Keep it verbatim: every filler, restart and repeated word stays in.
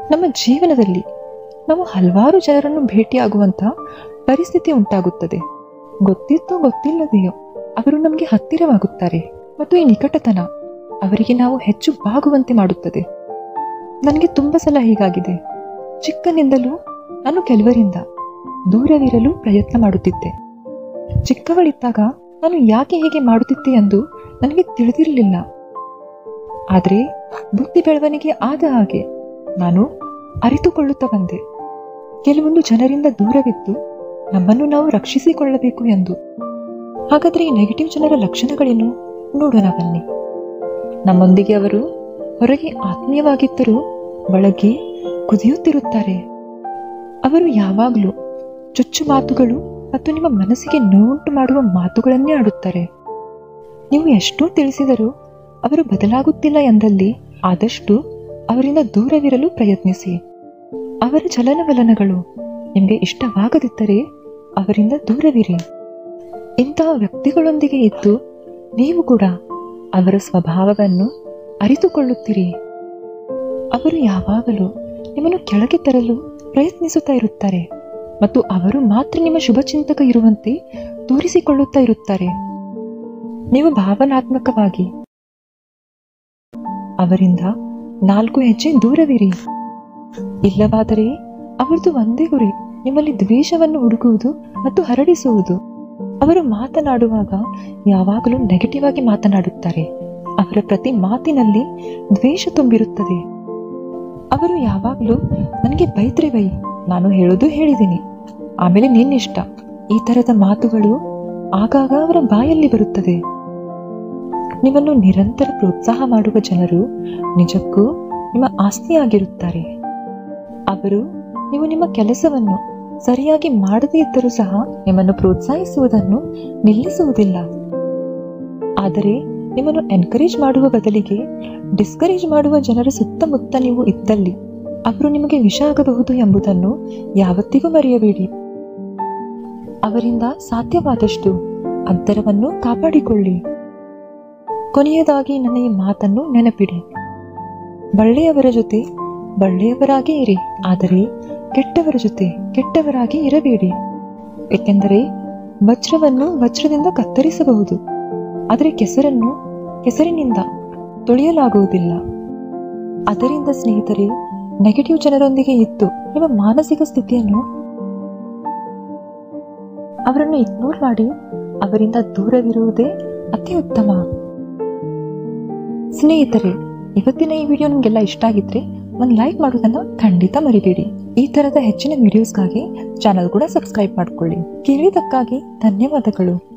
ನಮ್ಮ ಜೀವನದಲ್ಲಿ ನಾವು ಹಲವಾರು ಜನರನ್ನು ಭೇಟಿಯಾಗುವಂಥ ಪರಿಸ್ಥಿತಿ ಉಂಟಾಗುತ್ತದೆ. ಗೊತ್ತಿತ್ತೋ ಗೊತ್ತಿಲ್ಲದೆಯೋ ಅವರು ನಮಗೆ ಹತ್ತಿರವಾಗುತ್ತಾರೆ ಮತ್ತು ಈ ನಿಕಟತನ ಅವರಿಗೆ ನಾವು ಹೆಚ್ಚು ಬಾಗುವಂತೆ ಮಾಡುತ್ತದೆ. ನನಗೆ ತುಂಬ ಸಲ ಹೀಗಾಗಿದೆ. ಚಿಕ್ಕನಿಂದಲೂ ನಾನು ಕೆಲವರಿಂದ ದೂರವಿರಲು ಪ್ರಯತ್ನ ಮಾಡುತ್ತಿದ್ದೆ. ಚಿಕ್ಕವಳಿದ್ದಾಗ ನಾನು ಯಾಕೆ ಹೀಗೆ ಮಾಡುತ್ತಿದ್ದೆ ಎಂದು ನನಗೆ ತಿಳಿದಿರಲಿಲ್ಲ. ಆದರೆ ಬುದ್ಧಿ ಬೆಳವಣಿಗೆ ಆದ ಹಾಗೆ ನಾನು ಅರಿತುಕೊಳ್ಳುತ್ತಾ ಬಂದೆ, ಕೆಲವೊಂದು ಜನರಿಂದ ದೂರವಿದ್ದು ನಮ್ಮನ್ನು ನಾವು ರಕ್ಷಿಸಿಕೊಳ್ಳಬೇಕು ಎಂದು. ಹಾಗಾದರೆ ಈ ನೆಗೆಟಿವ್ ಜನರ ಲಕ್ಷಣಗಳೇನು ನೋಡೋಣ ಬನ್ನಿ. ನಮ್ಮೊಂದಿಗೆ ಅವರು ಹೊರಗೆ ಆತ್ಮೀಯವಾಗಿದ್ದರೂ ಒಳಗೆ ಕುದಿಯುತ್ತಿರುತ್ತಾರೆ. ಅವರು ಯಾವಾಗಲೂ ಚುಚ್ಚು ಮಾತುಗಳು ಮತ್ತು ನಿಮ್ಮ ಮನಸ್ಸಿಗೆ ನೋವುಂಟು ಮಾಡುವ ಮಾತುಗಳನ್ನೇ ಆಡುತ್ತಾರೆ. ನೀವು ಎಷ್ಟೋ ತಿಳಿಸಿದರೂ ಅವರು ಬದಲಾಗುತ್ತಿಲ್ಲ ಎಂದಲ್ಲಿ ಆದಷ್ಟು ಅವರಿಂದ ದೂರವಿರಲು ಪ್ರಯತ್ನಿಸಿ. ಅವರ ಚಲನವಲನಗಳು ನಿಮಗೆ ಇಷ್ಟವಾಗದಿದ್ದರೆ ಅವರಿಂದ ದೂರವಿರಿ. ಇಂತಹ ವ್ಯಕ್ತಿಗಳೊಂದಿಗೆ ಇದ್ದು ನೀವು ಕೂಡ ಅವರ ಸ್ವಭಾವವನ್ನು ಅರಿತುಕೊಳ್ಳುತ್ತೀರಿ. ಅವರು ಯಾವಾಗಲೂ ನಿಮ್ಮನ್ನು ಕೆಳಗೆ ತರಲು ಪ್ರಯತ್ನಿಸುತ್ತಾ ಇರುತ್ತಾರೆ ಮತ್ತು ಅವರು ಮಾತ್ರ ನಿಮ್ಮ ಶುಭಚಿಂತಕ ಇರುವಂತೆ ತೋರಿಸಿಕೊಳ್ಳುತ್ತಾ ಇರುತ್ತಾರೆ. ನೀವು ಭಾವನಾತ್ಮಕವಾಗಿ ಅವರಿಂದ ನಾಲ್ಕು ಹೆಜ್ಜೆ ದೂರವಿರಿ. ಇಲ್ಲವಾದರೆ ಅವರದು ಒಂದೇ ಗುರಿ ನಿಮ್ಮಲ್ಲಿ ದ್ವೇಷವನ್ನು ಹುಡುಕುವುದು ಮತ್ತು ಹರಡಿಸುವುದು. ಅವರು ಮಾತನಾಡುವಾಗ ಯಾವಾಗಲೂ ನೆಗೆಟಿವ್ ಆಗಿ ಮಾತನಾಡುತ್ತಾರೆ. ಅವರ ಪ್ರತಿ ಮಾತಿನಲ್ಲಿ ದ್ವೇಷ ತುಂಬಿರುತ್ತದೆ. ಅವರು ಯಾವಾಗಲೂ ನನಗೆ ಬೈದ್ರೆ ಬೈ, ನಾನು ಹೇಳೋದು ಹೇಳಿದ್ದೀನಿ, ಆಮೇಲೆ ನಿನ್ನಿಷ್ಟ, ಈ ತರದ ಮಾತುಗಳು ಆಗಾಗ ಅವರ ಬಾಯಲ್ಲಿ ಬರುತ್ತದೆ. ನಿಮ್ಮನ್ನು ನಿರಂತರ ಪ್ರೋತ್ಸಾಹ ಮಾಡುವ ಜನರು ನಿಜಕ್ಕೂ ನಿಮ್ಮ ಆಸ್ತಿಯಾಗಿರುತ್ತಾರೆ. ಅವರು ನೀವು ನಿಮ್ಮ ಕೆಲಸವನ್ನು ಸರಿಯಾಗಿ ಮಾಡದೇ ಇದ್ದರೂ ಸಹ ನಿಮ್ಮನ್ನು ಪ್ರೋತ್ಸಾಹಿಸುವುದನ್ನು ನಿಲ್ಲಿಸುವುದಿಲ್ಲ. ಆದರೆ ನಿಮ್ಮನ್ನು ಎನ್ಕರೇಜ್ ಮಾಡುವ ಬದಲಿಗೆ ಡಿಸ್ಕರೇಜ್ ಮಾಡುವ ಜನರ ಸುತ್ತಮುತ್ತ ನೀವು ಇದ್ದಲ್ಲಿ ಅವರು ನಿಮಗೆ ವಿಷ ಆಗಬಹುದು ಎಂಬುದನ್ನು ಯಾವತ್ತಿಗೂ ಮರೆಯಬೇಡಿ. ಅವರಿಂದ ಸಾಧ್ಯವಾದಷ್ಟು ಅಂತರವನ್ನು ಕಾಪಾಡಿಕೊಳ್ಳಿ. ಕೊನೆಯದಾಗಿ ನನ್ನ ಈ ಮಾತನ್ನು ನೆನಪಿಡಿ, ಒಳ್ಳೆಯವರ ಜೊತೆ ಒಳ್ಳೆಯವರಾಗಿ ಇರಿ, ಆದರೆ ಕೆಟ್ಟವರ ಜೊತೆ ಕೆಟ್ಟವರಾಗಿ ಇರಬೇಡಿ. ಏಕೆಂದರೆ ವಜ್ರವನ್ನು ವಜ್ರದಿಂದ ಕತ್ತರಿಸಬಹುದು, ಆದರೆ ಕೆಸರನ್ನು ಕೆಸರಿನಿಂದ ತೊಳೆಯಲಾಗುವುದಿಲ್ಲ. ಅದರಿಂದ ಸ್ನೇಹಿತರೆ, ನೆಗೆಟಿವ್ ಜನರೊಂದಿಗೆ ಇದ್ದು ನಿಮ್ಮ ಮಾನಸಿಕ ಸ್ಥಿತಿಯನ್ನು ಅವರನ್ನು ಇಗ್ನೋರ್ ಮಾಡಿ ಅವರಿಂದ ದೂರವಿರುವುದೇ ಅತಿ ಉತ್ತಮ. ಸ್ನೇಹಿತರೆ, ಇವತ್ತಿನ ಈ ವಿಡಿಯೋ ನಿಮಗೆಲ್ಲ ಇಷ್ಟ ಆಗಿದ್ರೆ ಒಂದು ಲೈಕ್ ಮಾಡೋದನ್ನ ಖಂಡಿತ ಮರಿಬೇಡಿ. ಈ ತರದ ಹೆಚ್ಚಿನ ವಿಡಿಯೋಸ್ಗಾಗಿ ಚಾನಲ್ ಕೂಡ ಸಬ್ಸ್ಕ್ರೈಬ್ ಮಾಡ್ಕೊಳ್ಳಿ. ಕೇಳಿದ್ದಕ್ಕಾಗಿ ಧನ್ಯವಾದಗಳು.